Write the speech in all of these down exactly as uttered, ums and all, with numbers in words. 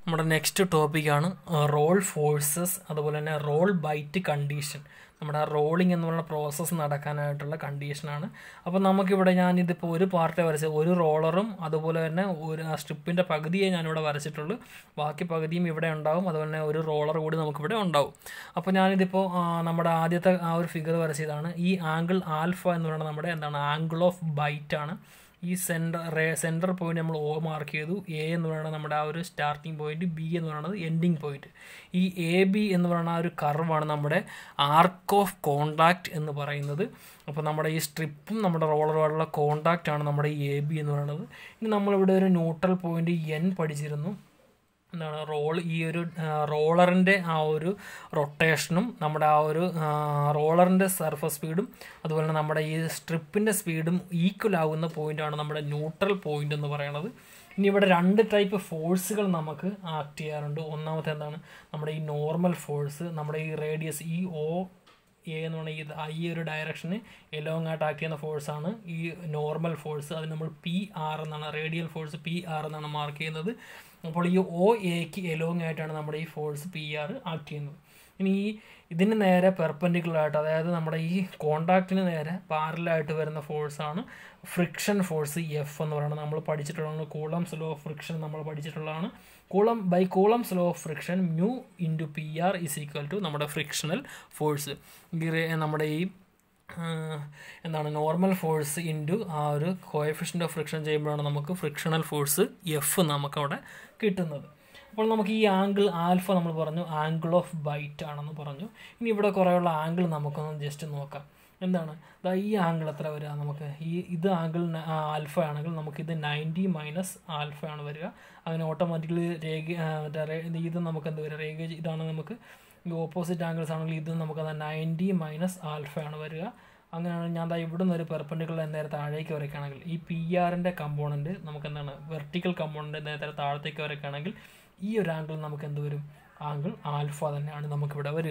നമ്മുടെ നെക്സ്റ്റ് ടോപ്പിക്കാണ് role forces, അതുപോലെ തന്നെ റോൾ ബൈറ്റ് കണ്ടീഷൻ. നമ്മുടെ റോളിംഗ് എന്ന് പറയുന്ന പ്രോസസ്സ് നടക്കാനായിട്ടുള്ള കണ്ടീഷനാണ്. അപ്പോൾ നമുക്കിവിടെ ഞാനിതിപ്പോൾ ഒരു പാർട്ടേ വരച്ചത്, ഒരു റോളറും അതുപോലെ തന്നെ ഒരു ആ സ്ട്രിപ്പിൻ്റെ പകുതിയെ ഞാനിവിടെ വരച്ചിട്ടുള്ളൂ. ബാക്കി പകുതിയും ഇവിടെ ഉണ്ടാവും, അതുപോലെ തന്നെ ഒരു റോളർ കൂടി നമുക്കിവിടെ ഉണ്ടാവും. അപ്പോൾ ഞാനിതിപ്പോൾ നമ്മുടെ ആദ്യത്തെ ആ ഒരു ഫിഗർ വരച്ചതാണ്. ഈ ആംഗിൾ ആൽഫ എന്ന് പറയുന്നത് നമ്മുടെ എന്താണ് ആംഗിൾ ഓഫ് ബൈറ്റ് ആണ്. ഈ സെൻറ്റർ റേ സെൻറ്റർ പോയിന്റ് നമ്മൾ ഒ മാർക്ക് ചെയ്തു. എ എന്ന് പറയുന്നത് നമ്മുടെ ആ ഒരു സ്റ്റാർട്ടിംഗ് പോയിന്റ്, ബി എന്ന് പറയുന്നത് എൻഡിങ് പോയിന്റ്. ഈ എ ബി എന്ന് പറയുന്ന ആ ഒരു കർവാണ് നമ്മുടെ ആർക്ക് ഓഫ് കോണ്ടാക്റ്റ് എന്ന് പറയുന്നത്. അപ്പോൾ നമ്മുടെ ഈ സ്ട്രിപ്പും നമ്മുടെ റോളറുമായിട്ടുള്ള കോണ്ടാക്റ്റ് ആണ് നമ്മുടെ ഈ എ ബി എന്ന് പറയുന്നത്. ഇനി നമ്മളിവിടെ ഒരു ന്യൂട്രൽ പോയിന്റ് എൻ പഠിച്ചിരുന്നു. എന്താണ് റോൾ ഈ ഒരു റോളറിൻ്റെ ആ ഒരു റൊട്ടേഷനും നമ്മുടെ ആ ഒരു റോളറിൻ്റെ സർഫസ് സ്പീഡും അതുപോലെ തന്നെ നമ്മുടെ ഈ സ്ട്രിപ്പിൻ്റെ സ്പീഡും ഈക്വൽ ആകുന്ന പോയിൻ്റാണ് നമ്മുടെ ന്യൂട്രൽ പോയിൻ്റ് എന്ന് പറയുന്നത്. ഇനി ഇവിടെ രണ്ട് ടൈപ്പ് ഫോഴ്സുകൾ നമുക്ക് ആക്ട് ചെയ്യാറുണ്ട്. ഒന്നാമത്തെ എന്താണ് നമ്മുടെ ഈ നോർമൽ ഫോഴ്സ്, നമ്മുടെ ഈ റേഡിയസ് ഈ ഒ എ എന്ന് പറഞ്ഞാൽ ഇത് ഈ ഒരു ഡയറക്ഷന് എലോങ് ആയിട്ട് ആക്ട് ചെയ്യുന്ന ഫോഴ്സാണ് ഈ നോർമൽ ഫോഴ്സ്. അത് നമ്മൾ പി ആർ എന്നാണ്, റേഡിയൽ ഫോഴ്സ് പി ആർ എന്നാണ് മാർക്ക് ചെയ്യുന്നത്. അപ്പോൾ ഈ ഒ എക്ക് എലോങ് ആയിട്ടാണ് നമ്മുടെ ഈ ഫോഴ്സ് പി ആർ ആക്ട് ചെയ്യുന്നത്. ഇനി ഈ ഇതിന് നേരെ പെർപെൻഡിക്കുലറായിട്ട്, അതായത് നമ്മുടെ ഈ കോണ്ടാക്റ്റിന് നേരെ പാരലായിട്ട് വരുന്ന ഫോഴ്സാണ് ഫ്രിക്ഷൻ ഫോഴ്സ് എഫ് എന്ന് പറയുന്നത്. നമ്മൾ പഠിച്ചിട്ടുള്ളതാണ് കൂളംസ് ലോ ഓഫ് ഫ്രിക്ഷൻ നമ്മൾ പഠിച്ചിട്ടുള്ളതാണ്. Coulomb by Coulomb's law of friction mu into P R is equal to നമ്മുടെ ഫ്രിക്ഷണൽ ഫോഴ്സ്. നമ്മുടെ ഈ എന്താണ് നോർമൽ ഫോഴ്സ് ഇൻറ്റു ആ ഒരു കോഎഫിഷ്യൻ്റ് ഓഫ് ഫ്രിക്ഷൻ ചെയ്യുമ്പോഴാണ് നമുക്ക് ഫ്രിക്ഷണൽ ഫോഴ്സ് എഫ് നമുക്കവിടെ കിട്ടുന്നത്. അപ്പോൾ നമുക്ക് ഈ ആംഗിൾ ആൽഫ നമ്മൾ പറഞ്ഞു ആംഗിൾ ഓഫ് ബൈറ്റ് ആണെന്ന് പറഞ്ഞു. ഇനി ഇവിടെ കുറേയുള്ള ആംഗിൾ നമുക്കൊന്ന് ജസ്റ്റ് നോക്കാം. എന്താണ് ദാ ഈ ആംഗിൾ എത്ര വരിക നമുക്ക്? ഈ ഇത് ആംഗിൾ ആൽഫ ആണെങ്കിൽ നമുക്കിത് നയൻറ്റി മൈനസ് ആൽഫ ആണ് വരിക. അങ്ങനെ ഓട്ടോമാറ്റിക്കലി രേഖ ഇത് നമുക്ക് എന്ത് വരിക? രേഖ ഇതാണ് നമുക്ക് ഈ ഓപ്പോസിറ്റ് ആംഗിൾസ് ആണെങ്കിൽ ഇത് നമുക്കത് നയൻറ്റി മൈനസ് ആൽഫ ആണ് വരിക. അങ്ങനെയാണ് ഞാൻ ദാ ഇവിടെ നിന്ന് ഒരു പെർപെൻഡിക്കുലർ നേരെ താഴേക്ക് വരയ്ക്കുകയാണെങ്കിൽ ഈ പി ആറിൻ്റെ കമ്പോണൻറ്റ് നമുക്ക് എന്താണ് വെർട്ടിക്കൽ കമ്പോണൻറ്റ് നേരെ താഴത്തേക്ക് വരയ്ക്കുകയാണെങ്കിൽ ഈ ഒരു ആംഗിൾ നമുക്ക് എന്ത് വരും? ആംഗിൾ ആൽഫ തന്നെയാണ് നമുക്കിവിടെ വരിക.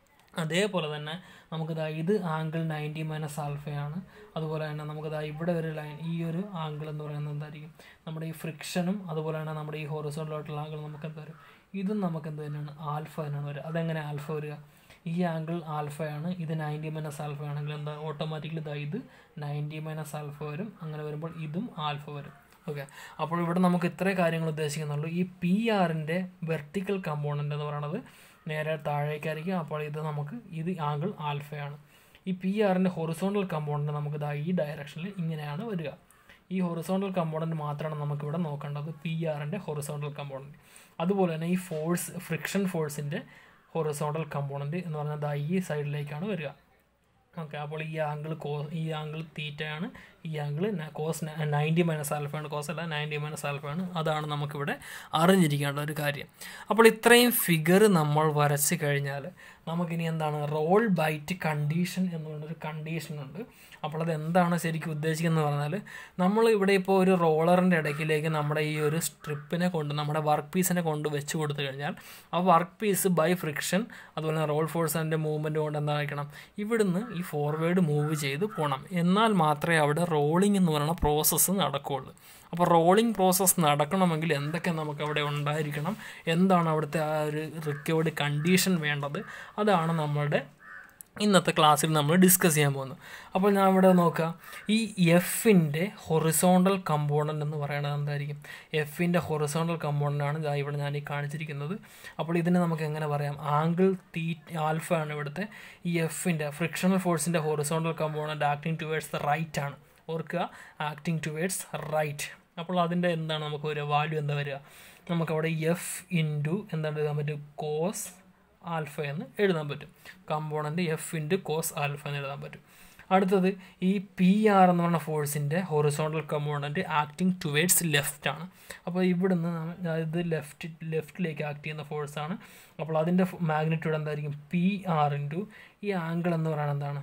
അതേപോലെ തന്നെ നമുക്കിതാ ഇത് ആംഗിൾ നയൻറ്റി മൈനസ് ആൽഫയാണ്. അതുപോലെ തന്നെ നമുക്കിതാ ഇവിടെ ഒരു ലൈൻ ഈ ഒരു ആംഗിൾ എന്ന് പറയുന്നത് എന്തായിരിക്കും? നമ്മുടെ ഈ ഫ്രിക്ഷനും അതുപോലെ തന്നെ നമ്മുടെ ഈ ഹൊറിസോണ്ടലായിട്ടുള്ള ആംഗിൾ നമുക്ക് എന്താ വരും? ഇതും നമുക്ക് എന്ത് തന്നെയാണ്? ആൽഫ തന്നെയാണ് വരിക. അതെങ്ങനെ ആൽഫ വരിക? ഈ ആംഗിൾ ആൽഫയാണ്, ഇത് നയൻറ്റി മൈനസ് ആൽഫ ആണെങ്കിൽ എന്താ ഓട്ടോമാറ്റിക്കലി ഇതാ ഇത് നയൻറ്റി മൈനസ് ആൽഫ വരും. അങ്ങനെ വരുമ്പോൾ ഇതും ആൽഫ വരും. ഓക്കെ, അപ്പോൾ ഇവിടെ നമുക്ക് ഇത്രയും കാര്യങ്ങൾ ഉദ്ദേശിക്കുന്നുള്ളൂ. ഈ പി ആറിൻ്റെ വെർട്ടിക്കൽ കമ്പോണൻ്റ് എന്ന് പറയുന്നത് നേരെ താഴേക്കായിരിക്കും. അപ്പോൾ ഇത് നമുക്ക് ഇത് ആംഗിൾ ആൽഫയാണ്. ഈ പി ആറിൻ്റെ ഹൊറിസോണ്ടൽ കമ്പോണൻ്റ് നമുക്ക് ഇതാ ഈ ഡയറക്ഷനിൽ ഇങ്ങനെയാണ് വരിക. ഈ ഹൊറിസോണ്ടൽ കമ്പോണൻ്റ് മാത്രമാണ് നമുക്കിവിടെ നോക്കേണ്ടത്, പി ആറിൻ്റെ ഹൊറിസോണ്ടൽ കമ്പോണൻ്റ്. അതുപോലെ തന്നെ ഈ ഫോഴ്സ് ഫ്രിക്ഷൻ ഫോഴ്സിൻ്റെ ഹൊറിസോണ്ടൽ കമ്പോണൻ്റ് എന്ന് പറഞ്ഞാൽ ദാ ഈ സൈഡിലേക്കാണ് വരിക. ഓക്കെ, അപ്പോൾ ഈ ആംഗിൾ കോ ഈ ആംഗിൾ തീറ്റയാണ്, ഈ ആംഗിൾ കോസ് നയൻറ്റി മൈനസ് ആൽഫയാണ്, കോസ് അല്ല നയൻറ്റി മൈനസ് ആൽഫയാണ്. അതാണ് നമുക്കിവിടെ അറിഞ്ഞിരിക്കേണ്ട ഒരു കാര്യം. അപ്പോൾ ഇത്രയും ഫിഗർ നമ്മൾ വരച്ച് കഴിഞ്ഞാൽ നമുക്കിനി എന്താണ് റോൾ ബൈറ്റ് കണ്ടീഷൻ എന്ന് പറഞ്ഞൊരു കണ്ടീഷനുണ്ട്. അപ്പോൾ അത് എന്താണ് ശരിക്കും ഉദ്ദേശിക്കുന്നത് പറഞ്ഞാൽ നമ്മൾ ഇവിടെ ഇപ്പോൾ ഒരു റോളറിൻ്റെ ഇടയ്ക്കിലേക്ക് നമ്മുടെ ഈ ഒരു സ്ട്രിപ്പിനെ കൊണ്ട് നമ്മുടെ വർക്ക് പീസിനെ കൊണ്ട് വെച്ച് കൊടുത്തു കഴിഞ്ഞാൽ ആ വർക്ക് പീസ് ബൈ ഫ്രിക്ഷൻ അതുപോലെ റോൾ ഫോഴ്സിൻ്റെ മൂവ്മെൻറ്റ് കൊണ്ട് എന്തായിരിക്കണം? ഇവിടുന്ന് ഈ ഫോർവേഡ് മൂവ് ചെയ്ത് പോകണം. എന്നാൽ മാത്രമേ അവിടെ റോളിംഗ് എന്ന് പറയുന്ന പ്രോസസ്സ് നടക്കുകയുള്ളൂ. അപ്പോൾ റോളിംഗ് പ്രോസസ്സ് നടക്കണമെങ്കിൽ എന്തൊക്കെ നമുക്ക് അവിടെ ഉണ്ടായിരിക്കണം, എന്താണ് അവിടുത്തെ ആ ഒരു റിക്കവേർഡ് കണ്ടീഷൻ വേണ്ടത്, അതാണ് നമ്മളുടെ ഇന്നത്തെ ക്ലാസ്സിൽ നമ്മൾ ഡിസ്കസ് ചെയ്യാൻ പോകുന്നത്. അപ്പോൾ ഞാൻ ഇവിടെ നോക്കുക, ഈ എഫിൻ്റെ ഹൊറിസോണ്ടൽ കമ്പോണൻ്റ് എന്ന് പറയുന്നത് എന്തായിരിക്കും? എഫിൻ്റെ ഹൊറിസോണ്ടൽ കമ്പോണൻ്റാണ് ഇതാ ഇവിടെ ഞാൻ ഈ കാണിച്ചിരിക്കുന്നത്. അപ്പോൾ ഇതിനെ നമുക്ക് എങ്ങനെ പറയാം? ആംഗിൾ തീ ആൽഫ ആണ് ഇവിടുത്തെ ഈ എഫിൻ്റെ ഫ്രിക്ഷണൽ ഫോഴ്സിൻ്റെ horizontal component acting towards the right ആണ്. ഓർക്കുക, ആക്ടിങ് ടുവേർഡ്സ് റൈറ്റ്. അപ്പോൾ അതിൻ്റെ എന്താണ് നമുക്ക് ഒരു വാല്യൂ എന്താ വരിക? നമുക്കവിടെ എഫ് ഇൻറ്റു എന്താണ് എഴുതാൻ പറ്റും? കോസ് ആൽഫ എന്ന് എഴുതാൻ പറ്റും. Component F into cos alpha എന്ന് എഴുതാൻ പറ്റും. അടുത്തത് ഈ പി ആർ എന്ന് പറഞ്ഞ ഫോഴ്സിൻ്റെ horizontal component acting towards left ആണ്. അപ്പോൾ ഇവിടുന്ന് ഇത് ലെഫ്റ്റ് ലെഫ്റ്റിലേക്ക് ആക്ട് ചെയ്യുന്ന ഫോഴ്സാണ്. അപ്പോൾ അതിൻ്റെ മാഗ്നിറ്റ്യൂഡ് എന്തായിരിക്കും? പി ആർ ഇൻറ്റു ഈ ആംഗിൾ എന്ന് പറയുന്നത് എന്താണ്?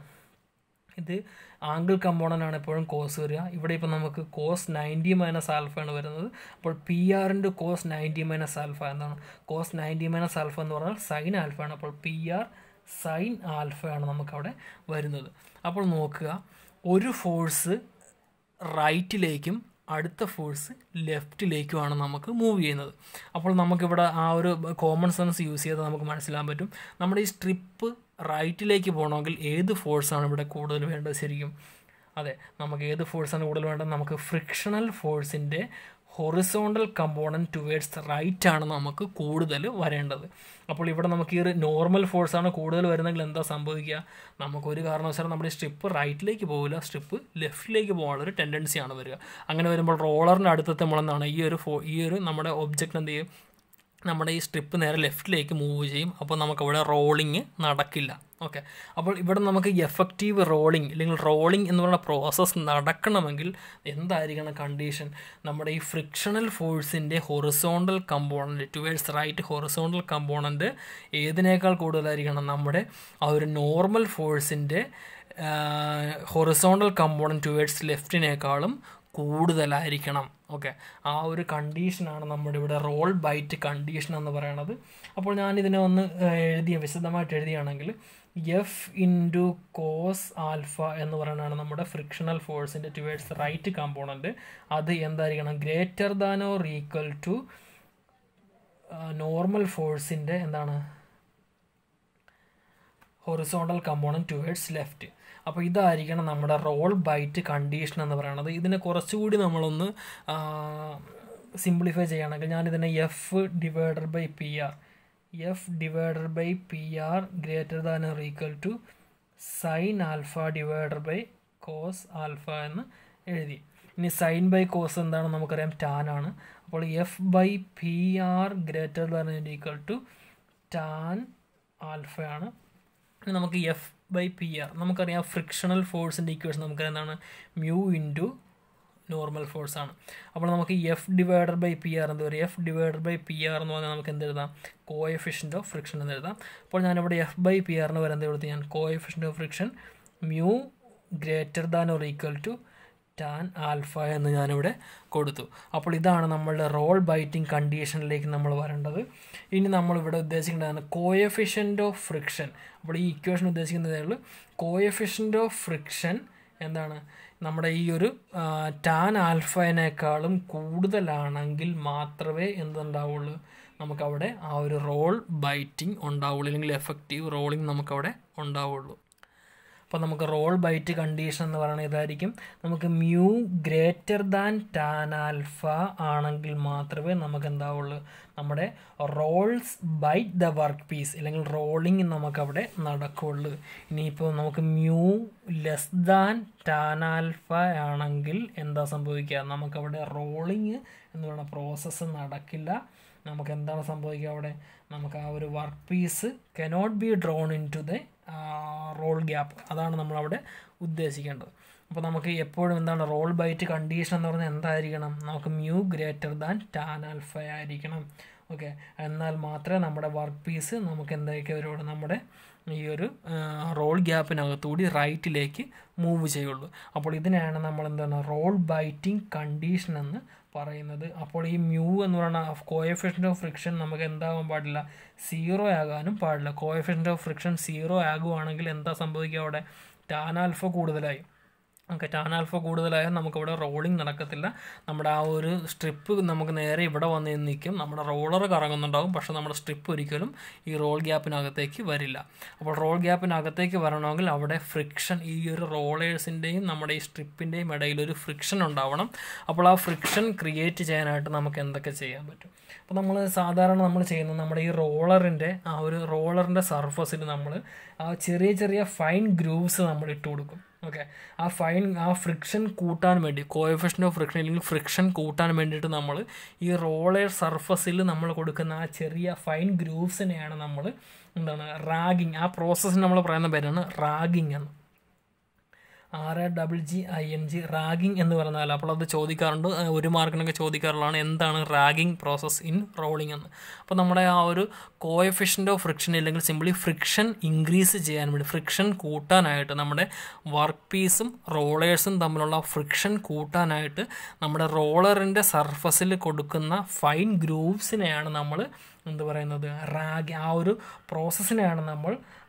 ഇത് ആംഗിൾ കമ്പോണൻ്റ് ആണ് എപ്പോഴും കോസ് വരിക. ഇവിടെ ഇപ്പോൾ നമുക്ക് കോസ് നയൻറ്റി മൈനസ് ആൽഫയാണ് വരുന്നത്. അപ്പോൾ പി ആറിൻ്റെ കോസ് നയൻറ്റി മൈനസ് ആൽഫ എന്താണ്? കോസ് നയൻറ്റി മൈനസ് ആൽഫ എന്ന് പറഞ്ഞാൽ സൈൻ ആൽഫയാണ്. അപ്പോൾ പി ആർ സൈൻ ആൽഫയാണ് നമുക്കവിടെ വരുന്നത്. അപ്പോൾ നോക്കുക, ഒരു ഫോഴ്സ് റൈറ്റിലേക്കും അടുത്ത ഫോഴ്സ് ലെഫ്റ്റിലേക്കുമാണ് നമുക്ക് മൂവ് ചെയ്യുന്നത്. അപ്പോൾ നമുക്കിവിടെ ആ ഒരു കോമൺ സെൻസ് യൂസ് ചെയ്ത് നമുക്ക് മനസ്സിലാൻ പറ്റും, നമ്മുടെ ഈ സ്ട്രിപ്പ് റൈറ്റിലേക്ക് പോകണമെങ്കിൽ ഏത് ഫോഴ്സാണ് ഇവിടെ കൂടുതൽ വേണ്ടത് ശരിക്കും? അതെ, നമുക്ക് ഏത് ഫോഴ്സാണ് കൂടുതൽ വേണ്ടത്? നമുക്ക് ഫ്രിക്ഷണൽ ഫോഴ്സിൻ്റെ ഹൊറിസോണ്ടൽ കമ്പോണൻറ്റ് ടുവേഡ്സ് റൈറ്റ് ആണ് നമുക്ക് കൂടുതൽ വരേണ്ടത്. അപ്പോൾ ഇവിടെ നമുക്ക് ഈ ഒരു നോർമൽ ഫോഴ്സാണ് കൂടുതൽ വരുന്നെങ്കിൽ എന്താ സംഭവിക്കുക? നമുക്കൊരു കാരണവശാലും നമ്മുടെ സ്ട്രിപ്പ് റൈറ്റിലേക്ക് പോകില്ല, സ്ട്രിപ്പ് ലെഫ്റ്റിലേക്ക് പോകാനുള്ളൊരു ടെൻഡൻസിയാണ് വരിക. അങ്ങനെ വരുമ്പോൾ റോളറിൻ്റെ അടുത്തത്തെ നമ്മളെന്താണ് ഈ ഒരു ഫോ ഈ ഒരു നമ്മുടെ ഒബ്ജക്റ്റ് എന്ത് ചെയ്യും? നമ്മുടെ ഈ സ്ട്രിപ്പ് നേരെ ലെഫ്റ്റിലേക്ക് മൂവ് ചെയ്യും. അപ്പോൾ നമുക്കവിടെ റോളിങ് നടക്കില്ല. ഓക്കെ, അപ്പോൾ ഇവിടെ നമുക്ക് എഫക്റ്റീവ് റോളിങ് അല്ലെങ്കിൽ റോളിങ് എന്ന് പറയുന്ന പ്രോസസ്സ് നടക്കണമെങ്കിൽ എന്തായിരിക്കണം കണ്ടീഷൻ? നമ്മുടെ ഈ ഫ്രിക്ഷണൽ ഫോഴ്സിൻ്റെ horizontal component towards right horizontal component ഏതിനേക്കാൾ കൂടുതലായിരിക്കണം? നമ്മുടെ ആ ഒരു നോർമൽ ഫോഴ്സിൻ്റെ ഹൊറിസോണ്ടൽ കമ്പോണൻറ്റ് ടുവേഡ്സ് ലെഫ്റ്റിനേക്കാളും കൂടുതലായിരിക്കണം. ഓക്കെ, ആ ഒരു കണ്ടീഷനാണ് നമ്മുടെ ഇവിടെ റോൾ ബൈറ്റ് കണ്ടീഷൻ എന്ന് പറയുന്നത്. അപ്പോൾ ഞാനിതിനെ ഒന്ന് എഴുതിയ വിശദമായിട്ട് എഴുതിയാണെങ്കിൽ എഫ് ഇൻറ്റു കോസ് ആൽഫ എന്ന് പറയുന്നതാണ് നമ്മുടെ ഫ്രിക്ഷണൽ ഫോഴ്സിൻ്റെ ടുവേഡ്സ് റൈറ്റ് കമ്പോണൻറ്റ്. അത് എന്തായിരിക്കണം? Greater than or equal to normal ഫോഴ്സിൻ്റെ എന്താണ് ഹൊറിസോണ്ടൽ കമ്പോണൻറ്റ് ടുവേഡ്സ് ലെഫ്റ്റ്. അപ്പോൾ ഇതായിരിക്കണം നമ്മുടെ റോൾ ബൈറ്റ് കണ്ടീഷൻ എന്ന് പറയുന്നത്. ഇതിനെ കുറച്ചുകൂടി നമ്മളൊന്ന് സിംപ്ലിഫൈ ചെയ്യുകയാണെങ്കിൽ ഞാനിതിനെ F divided by P R F divided by P R greater than or equal to sine alpha divided by cos alpha എന്ന് എഴുതി. ഇനി സൈൻ ബൈ കോസ് എന്താണെന്ന് നമുക്കറിയാം, ടാൻ ആണ്. അപ്പോൾ F by P R greater than or equal to tan ആൽഫയാണ്. ഇനി നമുക്ക് എഫ് ബൈ പി ആർ നമുക്കറിയാം, ഫ്രിക്ഷണൽ ഫോഴ്സിൻ്റെ ഇക്വേഷൻ നമുക്കറിയാം എന്താണ്? മ്യൂ ഇൻറ്റു നോർമൽ ഫോഴ്സ് ആണ്. അപ്പോൾ നമുക്ക് F divided by P R എന്താ പറയുക? F divided by P R എന്ന് പറഞ്ഞാൽ നമുക്ക് എന്ത് എഴുതാം? കോഎഫിഷ്യൻ്റ് ഓഫ് ഫ്രിക്ഷൻ എന്ന് എഴുതാം. അപ്പോൾ ഞാനിവിടെ എഫ് ബൈ പി ആറിന് വരെ എന്ത് കൊടുത്തു? ഞാൻ coefficient of friction mu greater than or equal to tan alpha എന്ന് ഞാനിവിടെ കൊടുത്തു. അപ്പോൾ ഇതാണ് നമ്മളുടെ റോൾ ബൈറ്റിംഗ് കണ്ടീഷനിലേക്ക് നമ്മൾ വരേണ്ടത്. ഇനി നമ്മളിവിടെ ഉദ്ദേശിക്കേണ്ടതാണ് കോഎഫിഷ്യൻ്റ് ഓഫ് ഫ്രിക്ഷൻ. അപ്പോൾ ഈ ഇക്വേഷൻ ഉദ്ദേശിക്കുന്നതേ ഉള്ളൂ. കോഎഫിഷ്യൻ്റ് ഓഫ് ഫ്രിക്ഷൻ എന്താണ്? നമ്മുടെ ഈ ഒരു ടാൻ ആൽഫേനേക്കാളും കൂടുതലാണെങ്കിൽ മാത്രമേ എന്തുണ്ടാവുള്ളൂ? നമുക്കവിടെ ആ ഒരു റോൾ ബൈറ്റിംഗ് ഉണ്ടാവുള്ളൂ, അല്ലെങ്കിൽ എഫക്റ്റീവ് റോളിംഗ് നമുക്കവിടെ ഉണ്ടാവുള്ളൂ. അപ്പോൾ നമുക്ക് റോൾ ബൈറ്റ് കണ്ടീഷൻ എന്ന് പറയുന്നത് ഇതായിരിക്കും. നമുക്ക് mu greater than tan alpha ആണെങ്കിൽ മാത്രമേ നമുക്ക് എന്താവുള്ളൂ? നമ്മുടെ rolls bite the work piece അല്ലെങ്കിൽ റോളിംഗ് നമുക്കവിടെ നടക്കുള്ളൂ. ഇനിയിപ്പോൾ നമുക്ക് mu less than tan alpha ആണെങ്കിൽ എന്താ സംഭവിക്കുക? നമുക്കവിടെ റോളിംഗ് എന്ന് പറയുന്ന പ്രോസസ്സ് നടക്കില്ല. നമുക്ക് എന്താണ് സംഭവിക്കുക അവിടെ? നമുക്ക് ആ ഒരു work piece cannot be drawn into the roll റോൾ ഗ്യാപ്പ്. അതാണ് നമ്മളവിടെ ഉദ്ദേശിക്കേണ്ടത്. അപ്പോൾ നമുക്ക് എപ്പോഴും എന്താണ് റോൾ ബൈറ്റ് കണ്ടീഷൻ എന്ന് പറഞ്ഞാൽ എന്തായിരിക്കണം? നമുക്ക് mu greater than tan alpha ആയിരിക്കണം. ഓക്കെ, എന്നാൽ മാത്രമേ നമ്മുടെ വർക്ക് പീസ് നമുക്ക് എന്തൊക്കെ വരുള്ളൂ? നമ്മുടെ ഈ ഒരു റോൾ ഗ്യാപ്പിനകത്തുകൂടി റൈറ്റിലേക്ക് മൂവ് ചെയ്യുള്ളൂ. അപ്പോൾ ഇതിനെയാണ് നമ്മൾ എന്താണ് റോൾ ബൈറ്റിംഗ് കണ്ടീഷൻ എന്ന് പറയുന്നത്. അപ്പോൾ ഈ മ്യൂ എന്ന് പറയുന്ന കോഎഫിഷ്യൻ്റ് ഓഫ് ഫ്രിക്ഷൻ നമുക്ക് എന്താകാൻ പാടില്ല? സീറോ ആകാനും പാടില്ല. കോഎഫിഷ്യൻ്റ് ഓഫ് ഫ്രിക്ഷൻ സീറോ ആകുവാണെങ്കിൽ എന്താ സംഭവിക്കുക? അവിടെ ടാൻ ആൽഫ കൂടുതലായി. ഓക്കെ, ടാൻ ആൽഫ കൂടുതലായാൽ നമുക്കിവിടെ റോളിംഗ് നടക്കത്തില്ല. നമ്മുടെ ആ ഒരു സ്ട്രിപ്പ് നമുക്ക് നേരെ ഇവിടെ വന്ന് നിൽക്കും. നമ്മുടെ റോളർ കറങ്ങുന്നുണ്ടാകും, പക്ഷേ നമ്മുടെ സ്ട്രിപ്പ് ഒരിക്കലും ഈ റോൾ ഗ്യാപ്പിനകത്തേക്ക് വരില്ല. അപ്പോൾ റോൾ ഗ്യാപ്പിനകത്തേക്ക് വരണമെങ്കിൽ അവിടെ ഫ്രിക്ഷൻ, ഈ ഒരു റോളേഴ്സിൻ്റെയും നമ്മുടെ ഈ സ്ട്രിപ്പിൻ്റെയും ഇടയിൽ ഒരു ഫ്രിക്ഷൻ ഉണ്ടാവണം. അപ്പോൾ ആ ഫ്രിക്ഷൻ ക്രിയേറ്റ് ചെയ്യാനായിട്ട് നമുക്ക് എന്തൊക്കെ ചെയ്യാൻ പറ്റും? അപ്പോൾ നമ്മൾ സാധാരണ നമ്മൾ ചെയ്യുന്നത് നമ്മുടെ ഈ റോളറിൻ്റെ ആ ഒരു റോളറിൻ്റെ സർഫസിൽ നമ്മൾ ആ ചെറിയ ചെറിയ ഫൈൻ ഗ്രൂവ്സ് നമ്മൾ ഇട്ട് കൊടുക്കും. ഓക്കെ, ആ ഫൈൻ ആ ഫ്രിക്ഷൻ കൂട്ടാൻ വേണ്ടി, കോഎഫിഷ്യൻ്റ് ഓഫ് ഫ്രിക്ഷൻ അല്ലെങ്കിൽ ഫ്രിക്ഷൻ കൂട്ടാൻ വേണ്ടിയിട്ട് നമ്മൾ ഈ റോളർ സർഫസിൽ നമ്മൾ കൊടുക്കുന്ന ആ ചെറിയ ഫൈൻ ഗ്രൂവ്സിനെയാണ് നമ്മൾ എന്താണ് റാഗിങ്, ആ പ്രോസസ്സിന് നമ്മൾ പറയുന്ന പേരാണ് റാഗിങ് എന്ന്. R A double G I N G ragging എന്ന് പറഞ്ഞാൽ അപ്പോൾ അത് ചോദിക്കാറുണ്ട്, ഒരു മാർക്കിനൊക്കെ ചോദിക്കാറുള്ളതാണ് എന്താണ് റാഗിങ് പ്രോസസ്സ് ഇൻ റോളിംഗ് എന്ന്. അപ്പോൾ നമ്മുടെ ആ ഒരു കോഎഫിഷ്യൻ്റ് ഓഫ് ഫ്രിക്ഷൻ ഇല്ലെങ്കിൽ സിംപ്ലി ഫ്രിക്ഷൻ ഇൻക്രീസ് ചെയ്യാൻ വേണ്ടി, ഫ്രിക്ഷൻ കൂട്ടാനായിട്ട്, നമ്മുടെ വർക്ക് പീസും റോളേഴ്സും തമ്മിലുള്ള ഫ്രിക്ഷൻ കൂട്ടാനായിട്ട് നമ്മുടെ റോളറിൻ്റെ സർഫസിൽ കൊടുക്കുന്ന ഫൈൻ ഗ്രൂവ്സിനെയാണ് നമ്മൾ എന്ത് പറയുന്നത് റാഗ് ആ ഒരു പ്രോസസ്സിനെയാണ് നമ്മൾ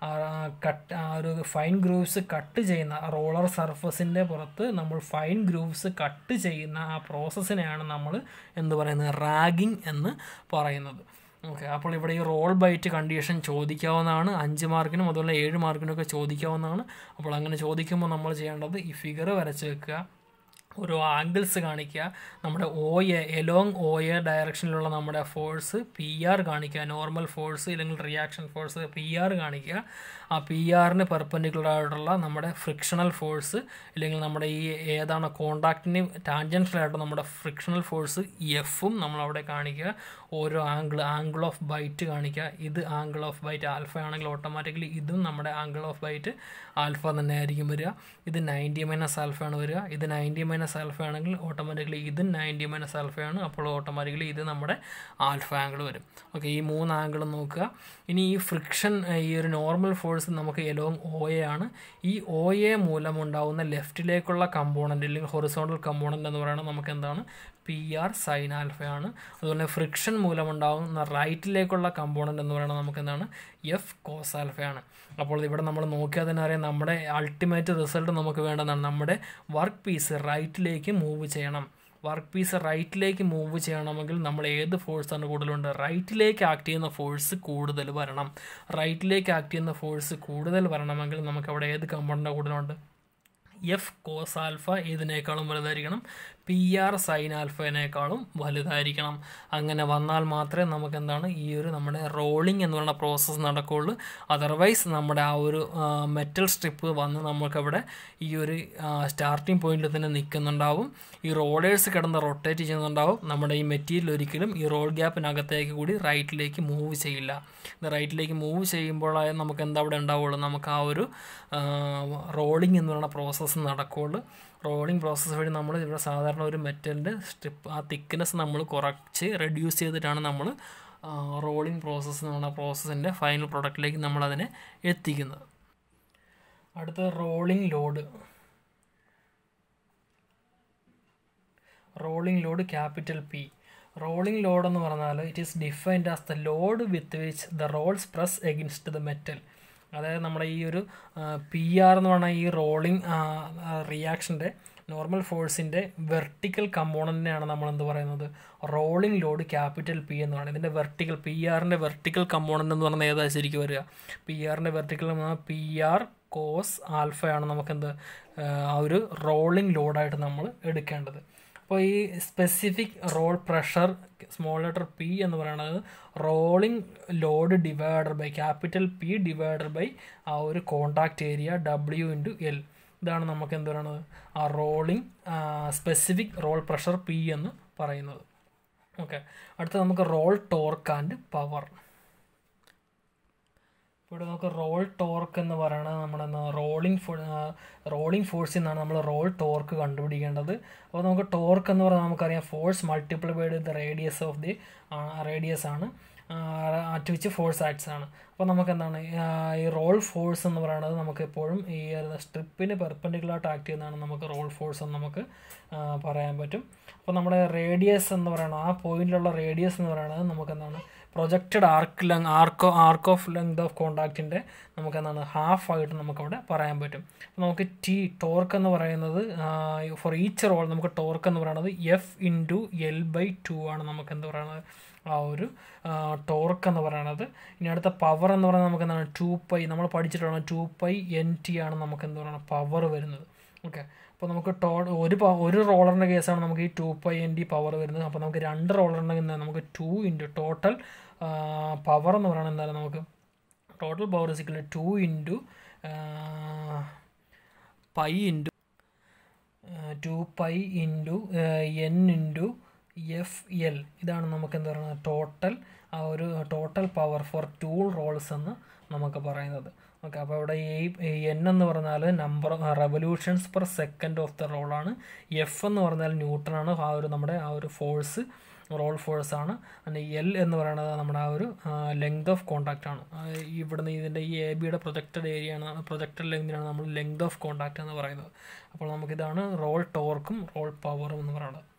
കട്ട് ആ ഒരു ഫൈൻ ഗ്രൂവ്സ് കട്ട് ചെയ്യുന്ന റോളർ സർഫസിൻ്റെ പുറത്ത് നമ്മൾ ഫൈൻ ഗ്രൂവ്സ് കട്ട് ചെയ്യുന്ന ആ പ്രോസസ്സിനെയാണ് നമ്മൾ എന്ത് പറയുന്നത് റാഗിങ് എന്ന് പറയുന്നത്. ഓക്കെ, അപ്പോൾ ഇവിടെ ഈ റോൾ ബൈറ്റ് കണ്ടീഷൻ ചോദിക്കാവുന്നതാണ്. അഞ്ച് മാർക്കിനും അതുപോലെ ഏഴ് മാർക്കിനും ഒക്കെ ചോദിക്കാവുന്നതാണ്. അപ്പോൾ അങ്ങനെ ചോദിക്കുമ്പോൾ നമ്മൾ ചെയ്യേണ്ടത് ഈ ഫിഗർ വരച്ച് വെക്കുക, ഓരോ ആംഗിൾസ് കാണിക്കുക, നമ്മുടെ O A along O A ഡയറക്ഷനിലുള്ള നമ്മുടെ ഫോഴ്സ് പി ആർ കാണിക്കുക, നോർമൽ ഫോഴ്സ് ഇല്ലെങ്കിൽ റിയാക്ഷൻ ഫോഴ്സ് പി ആർ കാണിക്കുക. ആ പി ആറിന് പെർപെൻഡിക്കുലർ ആയിട്ടുള്ള നമ്മുടെ ഫ്രിക്ഷണൽ ഫോഴ്സ് ഇല്ലെങ്കിൽ നമ്മുടെ ഈ ഏതാണ് കോണ്ടാക്റ്റിന് ടാൻജൻഷ്യലായിട്ട് നമ്മുടെ ഫ്രിക്ഷണൽ ഫോഴ്സ് എഫും നമ്മളവിടെ കാണിക്കുക. ഓരോ ആംഗിൾ ആംഗിൾ ഓഫ് ബൈറ്റ് കാണിക്കുക. ഇത് ആംഗിൾ ഓഫ് ബൈറ്റ് ആൽഫ ആണെങ്കിൽ ഓട്ടോമാറ്റിക്കലി ഇതും നമ്മുടെ ആംഗിൾ ഓഫ് ബൈറ്റ് ആൽഫ തന്നെ ആയിരിക്കും വരിക. ഇത് നയൻറ്റി മൈനസ് ആൽഫയാണ് വരിക. ഇത് നയൻറ്റി മൈനസ് ആൽഫ ആണെങ്കിൽ ഓട്ടോമാറ്റിക്കലി ഇതും നയൻറ്റി മൈനസ് ആൽഫയാണ്. അപ്പോൾ ഓട്ടോമാറ്റിക്കലി ഇത് നമ്മുടെ ആൽഫ ആംഗിൾ വരും. ഓക്കെ, ഈ മൂന്ന് ആംഗിളും നോക്കുക. ഇനി ഈ ഫ്രിക്ഷൻ ഈ ഒരു നോർമൽ ഫോഴ്സ് നമുക്ക് എലോങ് ഒ എ ആണ്. ഈ ഒ എ മൂലമുണ്ടാകുന്ന ലെഫ്റ്റിലേക്കുള്ള കമ്പോണൻ്റ് അല്ലെങ്കിൽ ഹൊറിസോണ്ടൽ കമ്പോണൻ്റ് എന്ന് പറയുന്നത് നമുക്ക് എന്താണ് പി ആർ സൈൻ ആൽഫയാണ്. അതുപോലെ ഫ്രിക്ഷൻ മൂലമുണ്ടാകുന്ന റൈറ്റിലേക്കുള്ള കമ്പോണൻ്റ് എന്ന് പറയുന്നത് നമുക്ക് എന്താണ് എഫ് കോസ് ആൽഫയാണ്. അപ്പോൾ ഇവിടെ നമ്മൾ നോക്കിയാൽ തന്നെ അറിയാം നമ്മുടെ അൾട്ടിമേറ്റ് റിസൾട്ട് നമുക്ക് വേണ്ടതാണ് നമ്മുടെ വർക്ക് പീസ് റൈറ്റിലേക്ക് മൂവ് ചെയ്യണം. വർക്ക് പീസ് റൈറ്റിലേക്ക് മൂവ് ചെയ്യണമെങ്കിൽ നമ്മൾ ഏത് ഫോഴ്സാണ് കൂടുതലുണ്ട് റൈറ്റിലേക്ക് ആക്ട് ചെയ്യുന്ന ഫോഴ്സ് കൂടുതൽ വരണം. റൈറ്റിലേക്ക് ആക്ട് ചെയ്യുന്ന ഫോഴ്സ് കൂടുതൽ വരണമെങ്കിൽ നമുക്ക് അവിടെ ഏത് കമ്പോണൻ്റ് കൂടുതലുണ്ട് എഫ് കോസ് ആൽഫ ഇതിനേക്കാളും വലുതായിരിക്കണം, പി ആർ സൈൻ ആൽഫേനേക്കാളും വലുതായിരിക്കണം. അങ്ങനെ വന്നാൽ മാത്രമേ നമുക്ക് എന്താണ് ഈ ഒരു നമ്മുടെ റോളിംഗ് എന്ന് പറയുന്ന പ്രോസസ്സ് നടക്കുകയുള്ളൂ. അതർവൈസ് നമ്മുടെ ആ ഒരു മെറ്റൽ സ്ട്രിപ്പ് വന്ന് നമുക്കവിടെ ഈ ഒരു സ്റ്റാർട്ടിങ് പോയിന്റിൽ തന്നെ നിൽക്കുന്നുണ്ടാവും. ഈ റോളേഴ്സ് കിടന്ന് റൊട്ടേറ്റ് ചെയ്യുന്നുണ്ടാവും. നമ്മുടെ ഈ മെറ്റീരിയൽ ഒരിക്കലും ഈ റോൾ ഗ്യാപ്പിനകത്തേക്ക് കൂടി റൈറ്റിലേക്ക് മൂവ് ചെയ്യില്ല. റൈറ്റിലേക്ക് മൂവ് ചെയ്യുമ്പോഴായ നമുക്ക് എന്താ അവിടെ ഉണ്ടാവുള്ളൂ നമുക്ക് ആ ഒരു റോളിംഗ് എന്ന് പറയുന്ന പ്രോസസ്സ് നടക്കുകയുള്ളൂ. റോളിംഗ് പ്രോസസ്സ് വഴി നമ്മൾ ഇവിടെ സാധാരണ ഒരു മെറ്റലിൻ്റെ സ്ട്രിപ്പ് ആ തിക്നെസ് നമ്മൾ കുറച്ച് റെഡ്യൂസ് ചെയ്തിട്ടാണ് നമ്മൾ റോളിംഗ് പ്രോസസ്സ് എന്ന് പറയുന്ന പ്രോസസ്സിൻ്റെ ഫൈനൽ പ്രൊഡക്റ്റിലേക്ക് നമ്മളതിനെ എത്തിക്കുന്നത്. അടുത്ത rolling load. Rolling load capital P. Rolling load എന്ന് പറഞ്ഞാൽ it is defined as the load with which the rolls press against the metal. അതായത് നമ്മുടെ ഈ ഒരു പി ആർ എന്ന് പറഞ്ഞാൽ ഈ റോളിംഗ് റിയാക്ഷൻ്റെ നോർമൽ ഫോഴ്സിൻ്റെ വെർട്ടിക്കൽ കമ്പോണൻറ്റിനെയാണ് നമ്മൾ എന്ത് പറയുന്നത് റോളിംഗ് ലോഡ് ക്യാപിറ്റൽ പി എന്ന് പറയുന്നത്. ഇതിൻ്റെ വെർട്ടിക്കൽ പി ആറിൻ്റെ വെർട്ടിക്കൽ കമ്പോണൻ്റ് എന്ന് പറയുന്നത് ഏതാ ശരിക്കും വരിക പി ആറിൻ്റെ വെർട്ടിക്കൽ പി ആർ കോസ് ആൽഫയാണ് നമുക്കെന്ത് ആ ഒരു റോളിംഗ് ലോഡായിട്ട് നമ്മൾ എടുക്കേണ്ടത്. അപ്പോൾ ഈ specific roll pressure small letter P എന്ന് പറയുന്നത് rolling load divided by capital P divided by ആ ഒരു contact area W into L. ഇതാണ് നമുക്ക് എന്ത് പറയുന്നത് ആ rolling specific roll pressure P എന്ന് പറയുന്നത്. ഓക്കെ, അടുത്ത നമുക്ക് റോൾ ടോർക്ക് ആൻഡ് പവർ. ഇവിടെ നമുക്ക് റോൾ ടോർക്ക് എന്ന് പറയുന്നത് നമ്മുടെ റോളിംഗ് ഫോ റോളിംഗ് ഫോഴ്സിൽ നിന്നാണ് നമ്മൾ റോൾ ടോർക്ക് കണ്ടുപിടിക്കേണ്ടത്. അപ്പോൾ നമുക്ക് ടോർക്ക് എന്ന് പറഞ്ഞാൽ നമുക്കറിയാം force multiplied the radius of the radius ആണ് അറ്റ് വിച്ച് ഫോഴ്സ് ആക്ട്സ് ആണ്. അപ്പോൾ നമുക്ക് എന്താണ് ഈ റോൾ ഫോഴ്സ് എന്ന് പറയുന്നത് നമുക്ക് എപ്പോഴും ഈ സ്ട്രിപ്പിന് പെർപെൻഡിക്കുലറായിട്ട് ആക്ട് ചെയ്യുന്നതാണ് നമുക്ക് റോൾ ഫോഴ്സ് എന്ന് നമുക്ക് പറയാൻ പറ്റും. അപ്പോൾ നമ്മുടെ റേഡിയസ് എന്ന് പറയുന്നത് ആ പോയിന്റിലുള്ള റേഡിയസ് എന്ന് പറയുന്നത് നമുക്ക് എന്താണ് projected arc length arc arc of length of കോണ്ടാക്റ്റിൻ്റെ നമുക്ക് എന്താണ് ഹാഫ് ആയിട്ട് നമുക്കവിടെ പറയാൻ പറ്റും. നമുക്ക് ടി ടോർക്ക് എന്ന് പറയുന്നത് ഫോർ ഈച്ച് റോൾ നമുക്ക് ടോർക്ക് എന്ന് പറയുന്നത് F into L by two ആണ് നമുക്ക് എന്ത് പറയുന്നത് ആ ഒരു ടോർക്ക് എന്ന് പറയുന്നത്. ഇനി അടുത്ത പവർ എന്ന് പറയുന്നത് നമുക്ക് എന്താണ് ടു പൈ നമ്മൾ പഠിച്ചിട്ടുള്ള ടു പൈ എൻ ടി ആണ് നമുക്ക് എന്ത് പറയുന്നത് പവർ വരുന്നത്. ഓക്കെ, അപ്പോൾ നമുക്ക് ടോ ഒരു ഒരു റോളറിൻ്റെ കേസാണ് നമുക്ക് ഈ two pi N T power വരുന്നത്. അപ്പോൾ നമുക്ക് രണ്ട് റോളറിൻ്റെ നമുക്ക് ടു ഇൻറ്റു ടോട്ടൽ പവർ എന്ന് പറയുന്നത് എന്തായാലും നമുക്ക് total power is equal to into pi into two pi into N into F L. ഇതാണ് നമുക്ക് എന്താ പറയുന്നത് ടോട്ടൽ ആ ഒരു total power for two rolls എന്ന് നമുക്ക് പറയുന്നത്. ഓക്കെ, അപ്പോൾ ഇവിടെ ഈ എൻ എന്ന് പറഞ്ഞാൽ number revolutions per second of the റോളാണ്. എഫ് എന്ന് പറഞ്ഞാൽ ന്യൂട്ടൺ ആണ് ആ ഒരു നമ്മുടെ ആ ഒരു ഫോഴ്സ് റോൾ ഫോഴ്സ് ആണ്. പിന്നെ എൽ എന്ന് പറയുന്നത് നമ്മുടെ ആ ഒരു ലെങ്ത് ഓഫ് കോണ്ടാക്റ്റ് ആണ്. ഇവിടുന്ന് ഇതിൻ്റെ ഈ എ ബിയുടെ പ്രൊജക്റ്റഡ് ഏരിയ ആണ് പ്രൊജക്റ്റഡ് ലെങ്തിനാണ് നമ്മൾ ലെങ്ത് ഓഫ് കോണ്ടാക്റ്റ് എന്ന് പറയുന്നത്. അപ്പോൾ നമുക്കിതാണ് റോൾ ടോർക്കും റോൾ പവറും എന്ന് പറയുന്നത്.